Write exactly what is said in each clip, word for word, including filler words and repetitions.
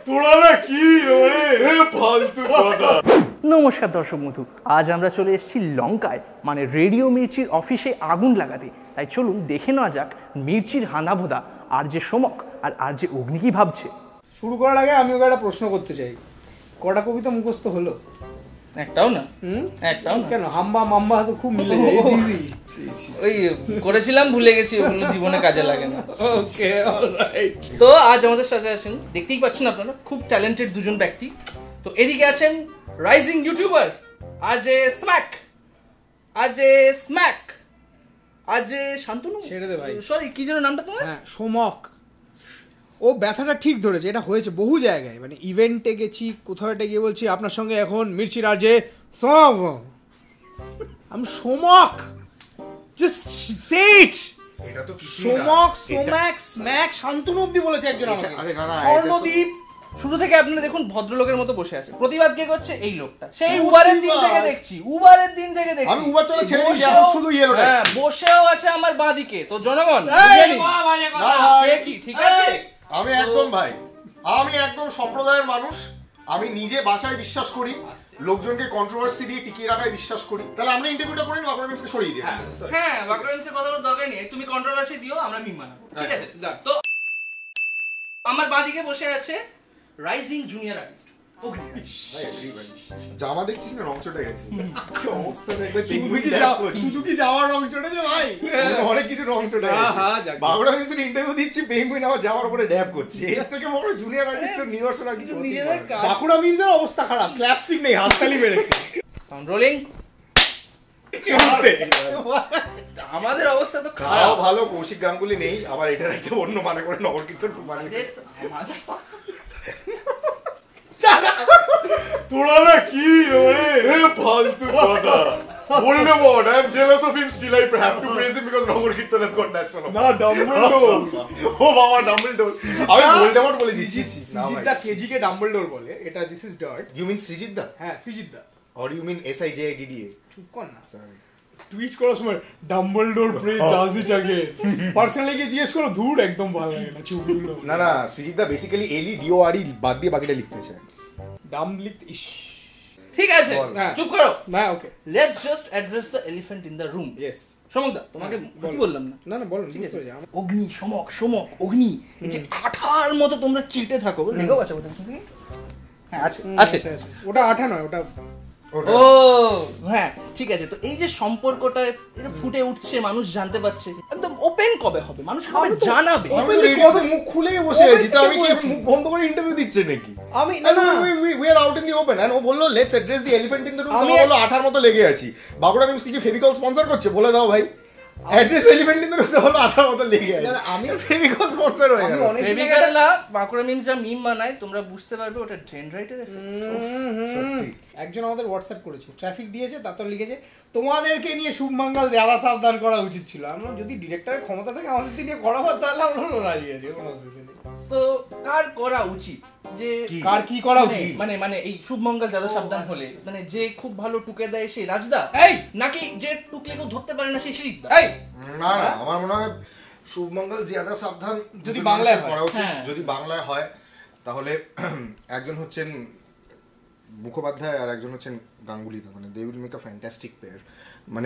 তোরা না কি এ ফালতু কথা। নমস্কার দর্শক বন্ধু, আজ আমরা চলে এসেছি লঙ্কায়, মানে রেডিও মির্চির অফিসে আগুন লাগাতে। তাই চলুন দেখে নেওয়া যাক মির্চির হানাভোদা আর যে সোমক আর আর যে অগ্নি কি ভাবছে। শুরু করার আগে আমি ওকে একটা প্রশ্ন করতে চাই, কটা কবিতা মুখস্থ হলো? একটাও না। হুম একটাও না। কেন? হাম্বা মাম্বা তো খুব মিলে যায়, ইজি। ওই করেছিলাম, ভুলে গেছি, ওগুলো জীবনে কাজে লাগে না। Okay alright. তো আজ আমাদের সাথে আছেন, দেখতেই পাচ্ছেন আপনারা, খুব ট্যালেন্টেড দুজন ব্যক্তি। তো এদিকে আছেন রাইজিং ইউটিউবার আজে স্ম্যাক, আজে স্ম্যাক, আজে শান্তনু। ছেড়ে দে ভাই। সরি, কি যেন নামটা তোমার? হ্যাঁ, সোমক। ও ব্যথাটা ঠিক ধরেছে, এটা হয়েছে বহু জায়গায়, মানে ইভেন্টে গেছি, কোথাও একটা গিয়ে বলছি আপনার সঙ্গে এখন মির্চির আজে সম আমি সোমক, জাস্ট সে ইট। এটা তো সোমক, সোম্যাক, স্ম্যাক, শান্তনু অব্দি বলেছে একজন আমাকে। স্বর্ণদ্বীপ। শুরু থেকে আপনারা দেখুন ভদ্রলোকের মতো বসে আছে। প্রতিবাদ কে করছে? এই লোকটা। সেই উবারের দিন থেকে দেখছি, উবারের দিন থেকে দেখছি। আমি উবার চলে ছেড়ে দিয়েছি, এখন শুধু ইয়েলো ট্যাক্সি। হ্যাঁ, বসেও আছে আমার বাঁদিকে। তো জনগণ কে কি ঠিক আছে? আমি একদম ভাই, আমি একদম সম্প্রদায়ের মানুষ। আমি নিজে বাঁচায় বিশ্বাস করি, লোকজনকে কন্ট্রোভার্সি দিয়ে টিকিয়ে রাখায় বিশ্বাস করি। তাহলে আমরা ইন্টারভিউটা করি না, বাকরামিমসকে সরিয়ে দিই। হ্যাঁ, বাকরামিমসের কথা বলার দরকার নেই, তুমি কন্ট্রোভার্সি দিও, আমরা মিম বানাবো। ঠিক আছে? তো আমার বাঁদিকে বসে আছে রাইজিং জুনিয়র আর্টিস্ট জামা দেখছিস না, রং চটে গেছে। কি অবস্থা দেখবে, শুধু কি যাওয়ার রং চটেছে ভাই? অনেক কিছু রং চটে গেছে। বাকরামিমসের ইন্টারভিউ দিচ্ছি, পেঙ্গুইন আমার জামার উপরে ড্যাব করছে। এর থেকে বড় জুনিয়র আর্টিস্টের নিদর্শন আর কিছু হতেই পারে না। বাকরামিমসের অবস্থা খারাপ, ক্ল্যাপসিং নেই, হাততালি মেরেছে। Sound rolling. আমাদের অবস্থা তো খারাপ। ভালো, কৌশিক গাঙ্গুলি নেই, আবার এটার একটা অন্য মানে করে নগর কীর্তন বানিয়ে। তোরা না কি এ ফালতু কথা বললে বট। I am jealous of him, still I have to praise him because Nagar Kirtan has got national. না, ডাম্বলডোর। ও বাবা, ডাম্বলডোর। আমি ভোল্ডেমর্ট বলে দিচ্ছি। সৃজিত দা কেজি কে ডাম্বলডোর বলে, এটা this is dart. You mean Srijit da? হ্যাঁ, Srijit da. Or you mean S I J I D D A? চুপ কর না। সরি, টুইট করার সময় Dumbledore praise does it again. Personally কি জিজ্ঞেস করো, ধুর একদম ভালো লাগে না ছবিগুলো। না না, সৃজিত দা বেসিক্যালি এলি ডি ও আর ই বাদ দিয়ে বাকিটা লিখতে চায়। ডাম লিখতে ইশ। ঠিক আছে, চুপ করো। না, okay, let's just address the elephant in the room. Yes. Somak দা, তোমাকে কি বললাম না? না না, বলো। ঠিক আছে। অগ্নি, সমক, সমক, অগ্নি, এই যে আঠার মতো তোমরা চিটে থাকো। লেগেও আছে ওটা থেকে? হ্যাঁ, আছে আছে। ওটা আঠা নয়, ওটা। ও হ্যাঁ, ঠিক আছে। তো এই যে সম্পর্কটা এটা ফুটে উঠছে, মানুষ জানতে পারছে, একদম ওপেন কবে হবে? মানুষ কবে জানাবে? আমি রেডিওতে মুখ খুলেই বসে আছি, তো আমি কি মুখ বন্ধ করে ইন্টারভিউ দিচ্ছে নাকি? আমি we are out in the open and ও বললো let's address the elephant in the room. আমি বললো আঠার মতো লেগে আছি। বাকরামিমস কি ফেভিকল স্পন্সর করছে? বলে দাও ভাই। Address elephant in the room হলো আঠার মতো লেগে আছে। আমি ফেভিকল স্পন্সর হয়ে গেল। ফেভিকল না, বাকরামিমস যা মিম বানায় তোমরা বুঝতে পারবে ওটা ট্রেন্ড রাইটার এফেক্ট। সত্যি। একজন আমাদের হোয়াটসঅ্যাপ করেছে, ট্রাফিক দিয়েছে, তারপর লিখেছে তোমাদেরকে নিয়ে শুভমঙ্গল জ্যাদা সাবধান করা উচিত ছিল। আমরা যদি ডিরেক্টরের ক্ষমতা থাকে আমাদের দিয়ে করা হতো তাহলে আমরা রাজি আছি, কোনো অসুবিধা নেই। তো কার করা উচিত? যে কার কি করা উচিত? মানে মানে এই শুভমঙ্গল জ্যাদা সাবধান হলে মানে যে খুব ভালো টুকে দেয় সেই রাজদা, এই নাকি যে টুকলে কেউ ধরতে পারে না সেই সৃজিতদা? এই না না, আমার মনে হয় শুভমঙ্গল জ্যাদা সাবধান যদি বাংলায় করা উচিত। যদি বাংলায় হয় তাহলে একজন হচ্ছেন মুখোপাধ্যায় আর একজন হচ্ছেন গাঙ্গুলি। মানে they will make a fantastic pair. মানে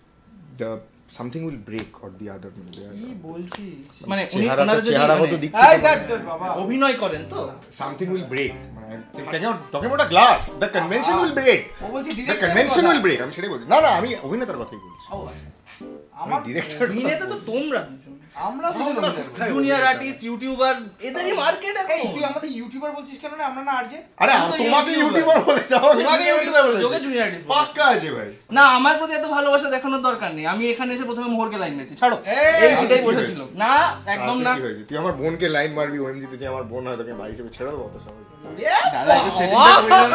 the something will break or the other. কি বলছি, মানে উনি ওনার যদি চেহারাগত দিক এই দ্যাট বাবা অভিনয় করেন তো সামথিং উইল ব্রেক। মানে talking about a glass, the convention will break. ও বলছি দ্য কনভেনশন উইল ব্রেক। আমি সেটাই বলছি। না না, আমি অভিনেতার কথাই বলছি। ও আচ্ছা, আমার ডিরেক্টর অভিনেতা তো তোমরা দুজন। আমরা জুনিয়র আর্টিস্ট, ইউটিউবার, এদেরই মার্কেট আছে। এই তুই আমাদের ইউটিউবার বলছিস কেন? না আমরা না আরজে। আরে তোমাকে ইউটিউবার বলেছ, আমাকে ইউটিউবার বলেছ। যোগে জুনিয়র আর্টিস্ট পাক্কা আছে ভাই। না, আমার প্রতি এত ভালোবাসা দেখানোর দরকার নেই। আমি এখানে এসে প্রথমে মোহরকে লাইন মেরেছি, ছাড়ো। এই সেটাই বসেছিল না, একদম না। তুই আমার বোনকে লাইন মারবি ওএমজি তে, যে আমার বোন হয় তোকে ভাই হিসেবে ছেড়ে দেবো তো সবাই। দাদা একটু সেটিংটা করে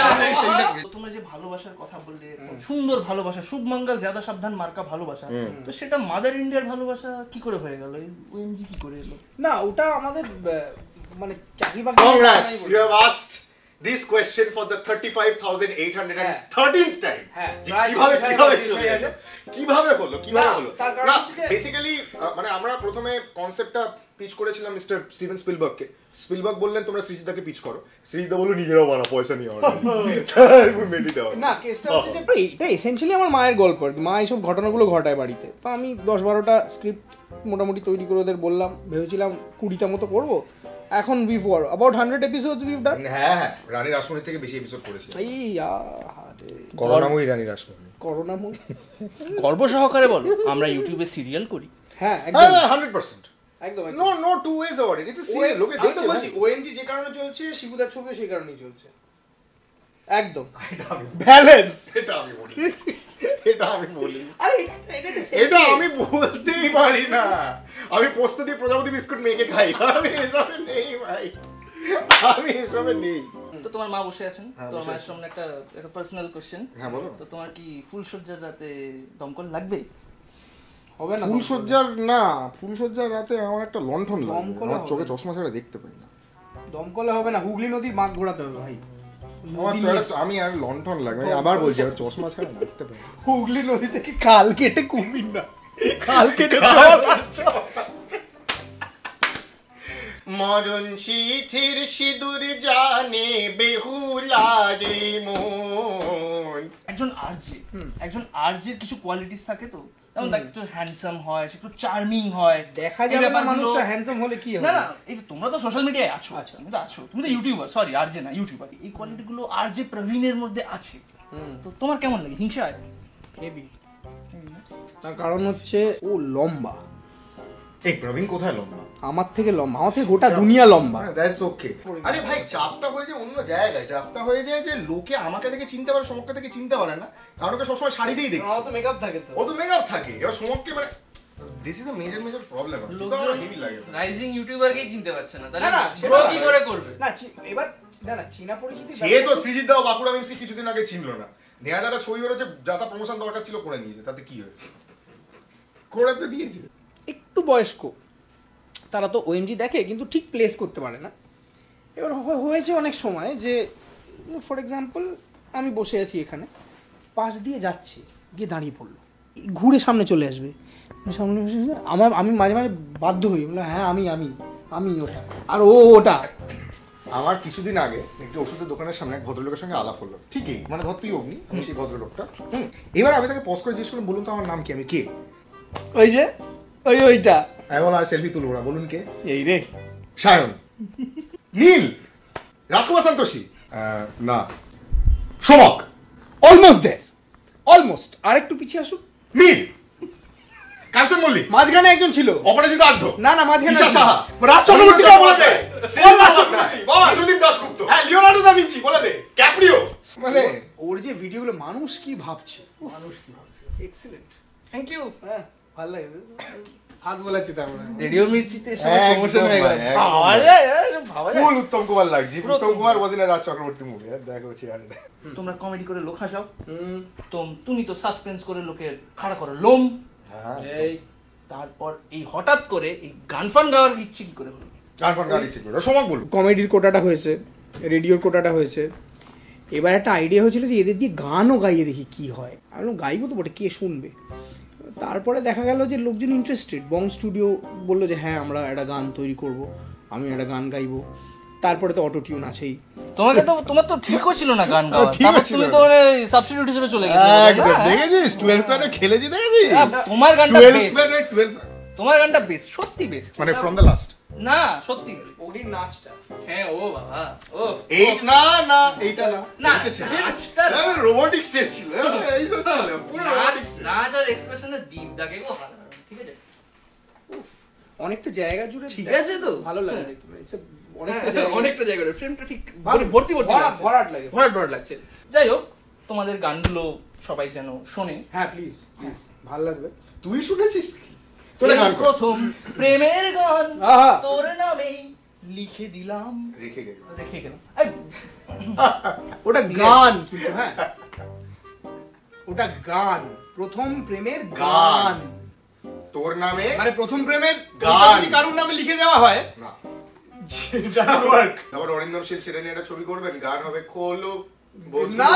দাও। তোমরা যে ভালোবাসার কথা বললে, সুন্দর ভালোবাসা, শুভমঙ্গল জ্যাদা সাবধান মার্কা ভালোবাসা, তো সেটা মাদার ইন্ডিয়ার ভালোবাসা কি করে হয়ে গেল? ওএমজি কি করে এলো? না, ওটা আমাদের মানে চাকরি বাকরি। Congrats, you have asked this question for the thirty-five thousand eight hundred thirteenth time. হ্যাঁ কিভাবে কিভাবে চলে গেছে কিভাবে হলো কিভাবে হলো না বেসিক্যালি মানে আমরা প্রথমে কনসেপ্টটা পিচ করেছিলাম মিস্টার স্টিভেন স্পিলবার্গকে স্পিলবার্গ বললেন তোমরা সৃজিতদাকে পিচ করো সৃজিতদা বলল নিজেরাও বানা পয়সা নিয়ে আমার না কেসটা হচ্ছে যে এটা এসেনশিয়ালি আমার মায়ের গল্প মা এইসব ঘটনাগুলো ঘটায় বাড়িতে তো আমি দশ বারোটা স্ক্রিপ্ট মোটামুটি তৈরি করে ওদের বললাম ভেবেছিলাম কুড়িটা মতো করবো এখন before about hundred episodes we've done হ্যাঁ হ্যাঁ রানী রাসমণি থেকে বেশি এপিসোড করেছি এই করোনাময়ী রানী রাসমণি করোনাময়ী গর্ব সহকারে বলো আমরা ইউটিউবে সিরিয়াল করি হ্যাঁ একদম হান্ড্রেড পার্সেন্ট একদম no no two ways about it it's serial লোকে দেখছে বলছি ওএমজি যে কারণে চলছে শিবুদার ছবিও সেই কারণেই চলছে একদম ব্যালেন্স এটা আমি বলি এটা আমি বলি আরে এটা আমি বলতেই পারি না আমি পোস্ত দিয়ে প্রজাপতি বিস্কুট মেখে খাই আমি এসবে নেই ভাই আমি এসবে নেই তো তোমার মা বসে আছেন তোমার মায়ের সামনে একটা একটা পার্সোনাল কোশ্চেন হ্যাঁ বলো তো তোমার কি ফুলসজ্জার রাতে দমকল লাগবে হবে না ফুলসজ্জার না ফুলসজ্জার রাতে আমার একটা লণ্ঠন লাগে আমার চোখে চশমা ছাড়া দেখতে পাই না দমকলে হবে না হুগলি নদীর বাঁধ ঘোরাতে হবে ভাই আমি আর লণ্ঠন লাগে আবার বলছি আর চশমা ছাড়া দেখতে পাই হুগলি নদী থেকে খাল কেটে কুমির না খাল কেটে মরণ শিথির সিঁদুর জানে বেহুলা রে মন একজন আরজে একজন আরজের কিছু কোয়ালিটিস থাকে তো যেমন একটু হ্যান্ডসাম হয় একটু চার্মিং হয় দেখা যাবে না মানুষটা হ্যান্ডসাম হলে কি হবে না না এই তো তোমরা তো সোশ্যাল মিডিয়ায় আছো আচ্ছা তুমি তো আছো তুমি তো ইউটিউবার সরি আরজে না ইউটিউবার এই কোয়ালিটিগুলো আরজে প্রবীণের মধ্যে আছে তো তোমার কেমন লাগে হিংসা হয় হেভি তার কারণ হচ্ছে ও লম্বা এই প্রবীণ কোথায় লম্বা আমার থেকে লম্বা আমার থেকে গোটা দুনিয়া লম্বা দ্যাটস ওকে আরে ভাই চাপটা হয়ে যায় অন্য জায়গায় চাপটা হয়ে যায় যে লোকে আমাকে দেখে চিনতে পারে সমককে দেখে চিনতে পারে না কারণ ওকে সবসময় শাড়িতেই দেখছে ও তো মেকআপ থাকে তো ও তো মেকআপ থাকে এবার সমককে মানে this is a major major problem তো আমার হেভি লাগে রাইজিং ইউটিউবারকেই চিনতে পারছে না তাহলে ব্রো কি করে করবে না এবার না না চীনা পরিচিতি সে তো সৃজিত দাও বাঁকুড়া মিমসি কিছুদিন আগে চিনলো না নেহাদাটা ছবি বেরোচ্ছে যাতা প্রমোশন দরকার ছিল করে নিয়েছে তাতে কি হয়েছে করে তো নিয়েছে একটু বয়স্ক তারা তো ওএমজি দেখে কিন্তু ঠিক প্লেস করতে পারে না এবার হয়েছে অনেক সময় যে ফর এক্সাম্পল আমি বসে আছি এখানে পাশ দিয়ে যাচ্ছি গিয়ে দাঁড়িয়ে পড়লো ঘুরে সামনে চলে আসবে সামনে আমার আমি মাঝে মাঝে বাধ্য হই বললাম হ্যাঁ আমি আমি আমি ওটা আর ও ওটা আমার কিছুদিন আগে একটি ওষুধের দোকানের সামনে এক ভদ্রলোকের সঙ্গে আলাপ হলো ঠিকই মানে ধর তুই অগ্নি আমি সেই ভদ্রলোকটা হুম এবার আমি তাকে পজ করে জিজ্ঞেস করলাম বলুন তো আমার নাম কি আমি কে ওই যে ওই ওইটা আমি বললাম সেলফি তুলবো না বলুন কে এই রে সায়ন নীল রাজকুমার সন্তোষী না সোমক অলমোস্ট দেয়ার অলমোস্ট আর একটু পিছিয়ে আসুন মিল কাঞ্চন মল্লিক মাঝখানে একজন ছিল অপরাজিত আর্ধ না না মাঝখানে ঈশা সাহা রাজ চক্রবর্তী বলে দে রাজ চক্রবর্তী বল ইন্দ্রদীপ দাশগুপ্ত হ্যাঁ লিওনার্দো দা ভিঞ্চি বলে দে ক্যাপ্রিও মানে ওর যে ভিডিওগুলো মানুষ কি ভাবছে মানুষ কি ভাবছে এক্সিলেন্ট থ্যাংক ইউ হ্যাঁ ভালো লাগে হাত বলাচ্ছি তার মানে রেডিও মির্চিতে সব প্রমোশন হয়ে গেল ভাবা যায় ভাবা যায় ফুল উত্তম কুমার লাগছে Uttam Kumar was in Raj Chakraborty movie দেখো চেয়ারে তোমরা কমেডি করে লোক হাসাও তো তুমি তো সাসপেন্স করে লোকের খাড়া করো লোম এই তারপর এই হঠাৎ করে এই গান ফান গাওয়ার ইচ্ছে কি করে হলো গান ফান গাওয়ার ইচ্ছে করে সোমাক বল কমেডির কোটাটা হয়েছে রেডিওর কোটাটা হয়েছে এবার একটা আইডিয়া হয়েছিল যে এদের দিয়ে গানও গাইয়ে দেখি কি হয় আমি গাইবো তো বটে কে শুনবে তারপরে দেখা গেল যে লোকজন ইন্টারেস্টেড বং স্টুডিও বললো যে হ্যাঁ আমরা একটা গান তৈরি করব আমি একটা গান গাইবো তারপরে তো অটো টিউন আছেই তোমাকে তো তোমার তো ঠিকও ছিল না গান গাওয়া তারপর তুমি তো মানে সাবস্টিটিউট হিসেবে চলে গেছিলে একদম দেখেছিস টুয়েলভ প্যানে খেলেছি দেখেছিস তোমার গানটা বেস্ট টুয়েলভ তোমার গানটা বেস্ট সত্যি বেস্ট মানে ফ্রম দ্য লাস্ট না সত্যি ওরই নাচটা হ্যাঁ ও বাবা ও এই না না এইটা না না নাচটা রোবোটিক স্টেজ ছিল এই সব ছিল পুরো নাচ নাচ আর এক্সপ্রেশনের দীপ দাগে গো হাত ঠিক আছে অনেকটা জায়গা জুড়ে ঠিক আছে তো ভালো লাগে দেখতে ইটস অনেকটা জায়গা অনেকটা জায়গা ফ্রেমটা ঠিক ভর্তি ভর্তি লাগছে ভরাট লাগে ভরাট ভরাট লাগছে যাই হোক তোমাদের গানগুলো সবাই যেন শোনে হ্যাঁ প্লিজ প্লিজ ভালো লাগবে তুই শুনেছিস তোর গান প্রথম প্রেমের গান তোর নামে লিখে দিলাম রেখে গেলাম রেখে গেলাম ওটা গান কিন্তু হ্যাঁ ওটা গান প্রথম প্রেমের গান তোর নামে মানে প্রথম প্রেমের গান যদি কারোর নামে লিখে দেওয়া হয় না ডাজন্ট ওয়ার্ক। আবার অরিন্দম শীল সেটা নিয়ে একটা ছবি করবেন, গান হবে খোলো না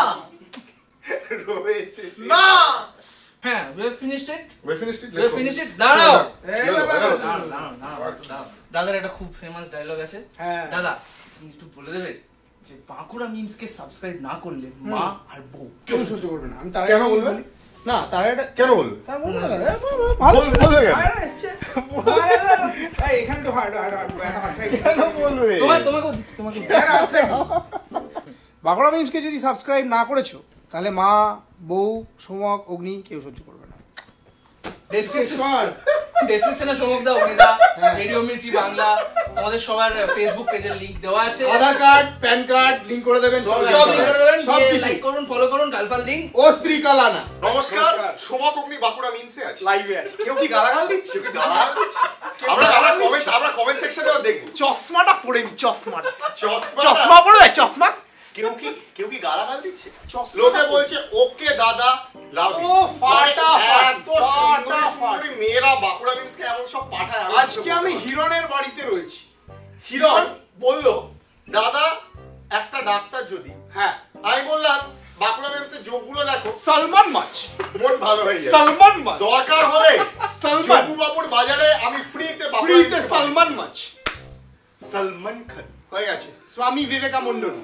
রয়েছে না। হ্যাঁ, we have finished it. we finished it we have finished it. দাঁড়াও এই বাবা, দাঁড়াও দাঁড়াও দাঁড়াও। দাদার একটা খুব ফেমাস ডায়লগ আছে। হ্যাঁ দাদা তুমি একটু বলে দেবে যে বাঁকুড়া মিমস কে সাবস্ক্রাইব না করলে মা আর বউ কেউ সহ্য করবে না। আমি তার কেন বলবেন না, তার এটা কেন বলবেন তার বলবো না। ভালো বলবে কেন? আরে এসছে এই এখানে তো হার্ড হার্ড হার্ড ব্যথা খাই। কেন বলবে? তোমাকে তোমাকে দিচ্ছি তোমাকে। বাঁকুড়া মিমসকে যদি সাবস্ক্রাইব না করেছো তাহলে মা, বউ, সোমক, অগ্নি কেউ সহ্য করবে না। ডেসক্রিপশন ডেসক্রিপশনে সোমক দা, অগ্নি দা, রেডিও মির্চি বাংলা, তোমাদের সবার ফেসবুক পেজের লিংক দেওয়া আছে। Aadhaar card, PAN card link করে দেবেন, সব লিংক করে দেবেন, দিয়ে লাইক করুন, ফলো করুন, গালফাল লিংক। ও স্ত্রী কালানা। নমস্কার, সোমক অগ্নি বাঁকুড়া মিমসে আছে, লাইভে আছে। কেউ কি গালাগাল দিচ্ছে? কি গালাগাল দিচ্ছে? আমরা আমরা কমেন্ট আমরা কমেন্ট সেকশনে দেখব। চশমাটা পরে নি, চশমাটা চশমা চশমা পরে, চশমা। কেউ কি কেউ কি গালাগাল দিচ্ছে? লোকে বলছে ওকে দাদা লাভ ইউ। ও ফাটা এত সুন্দরী সুন্দরী মেয়েরা বাঁকুড়া মিমসকে এমন সব পাঠায়। আজকে আমি হিরণের বাড়িতে রয়েছি। হিরণ বলল দাদা একটা ডাক্তার যদি, হ্যাঁ আমি বললাম বাঁকুড়া মিমসের যোগগুলো দেখো, সালমান মাছ, মন ভালো হয়ে যায়। সালমান মাছ দরকার হলে সালমান জবু বাবুর বাজারে আমি ফ্রিতে ফ্রিতে সালমান মাছ। সলমান খান হয়ে গেছে স্বামী বিবেকানন্দ।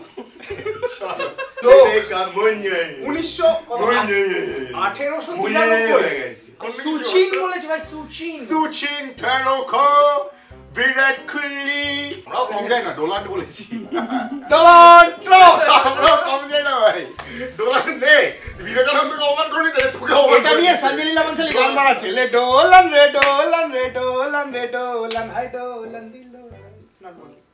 উনিশশো আঠেরোশো তিরানব্বই সুচিন বলেছে ভাই, সুচিন সুচিন টেন্ডুলকার, বিরাট কোহলি। আমরাও কম যাই না, ডোনাল্ড বলেছি। Donald Trump. আমরাও কম যাই না ভাই, ডোনাল্ড নে। বিবেকানন্দকে অপমান করি না, তোকে অপমান এটা নিয়ে সঞ্জয় লীলা বনশালী গান বানাচ্ছে। লে ডোলান রে ডোলান রে ডোলান রে ডোলান, হাই ডোলান দিল।